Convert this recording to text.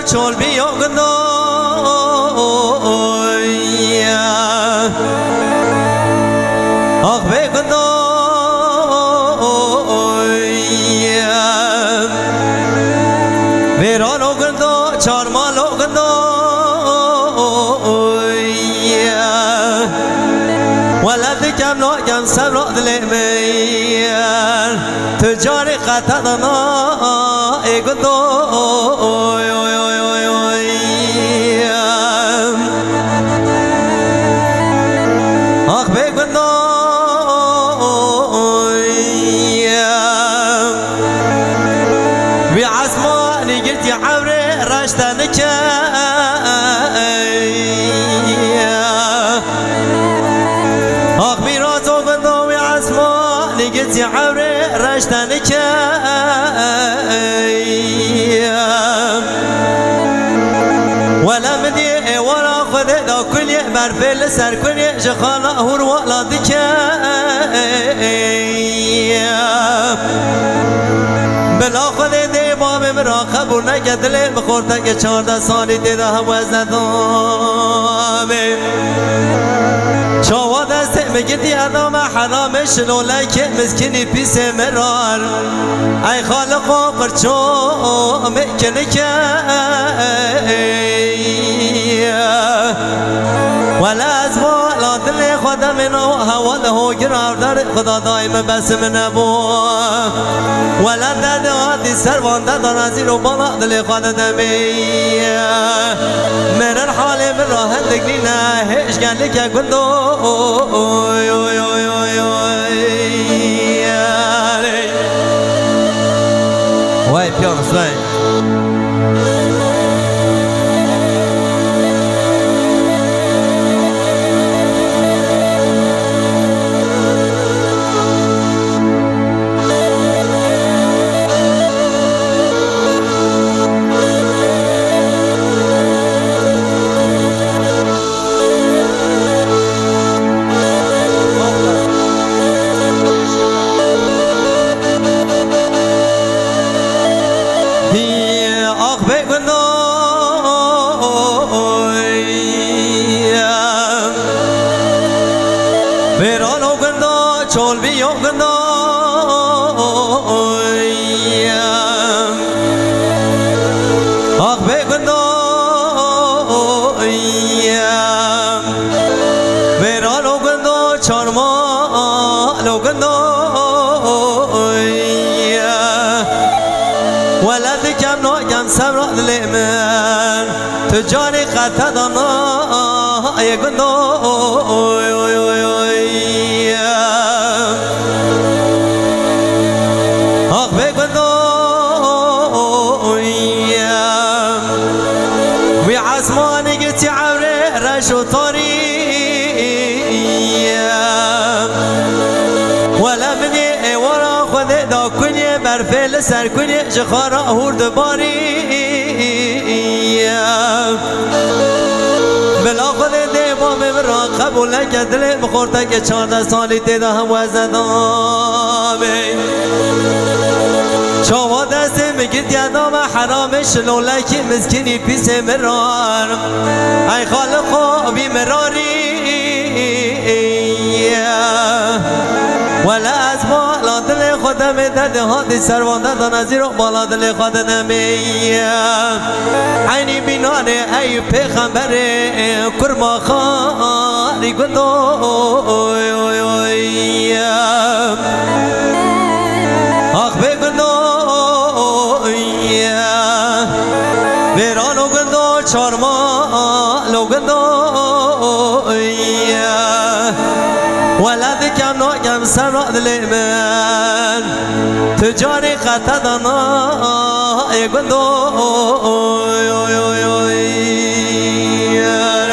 چول بیا گندو آخ به گندو ویرانو گندو چارمالو گندو ولد کم لا کم سر را دل میر تجاری قطعنا ای گندو آخ به گندو وی عزمانی گرتی عبر رشتنک آخ میراز و گندو وی عزمانی گرتی عبر رشتنک ولا مني ولا خذ دا كل مرفل سر كل جخانا هور ولا دك بلا خذ دي باب مراقب ونقدل بخورتك 14 سالي دي ده وزدام شوا دست مگدی ادام حرامش لولک مسکنی پیس مرار ای خالقو پرچو مکنک ولا ازوالا دل خدا منو هوا ده گرار در خدا دایم بس من ابو ولا درد آدی سروان دادان از رو بالا دل خدا دمی مرن حال من راه دگلی نه هش گلی که گندو وای پیانوس وای ویرانو گندو چول بیو گندو آخ به گندو ویرانو گندو چارمالو گندو ولد کم نو کم سبرا دل من تجاری قطع دانا ای گندو آخ به گندو وی عزمانی گتی عبر رشو تاری ولا منی ورا خود دا کنی برفل سر کنی جخارا هورد باری بلا خود دیوام مرا قبول کدل بخورتا که 14 سالی دیده هم وزدامه شما دست میگید یادام حرامش لولکی مسکنی پیس مرار ای خالقو بی مراری ولا از بالا دل خودم درد هادی سروان دادن از رو بالا دل خود نمی عینی بینانه ای پیغمبر کرما خالی گندو آخ به گندو ویرانو گندو چارمالو گندو ولد کم نو کم سر را دل من تجاری قطع دانا ای گندو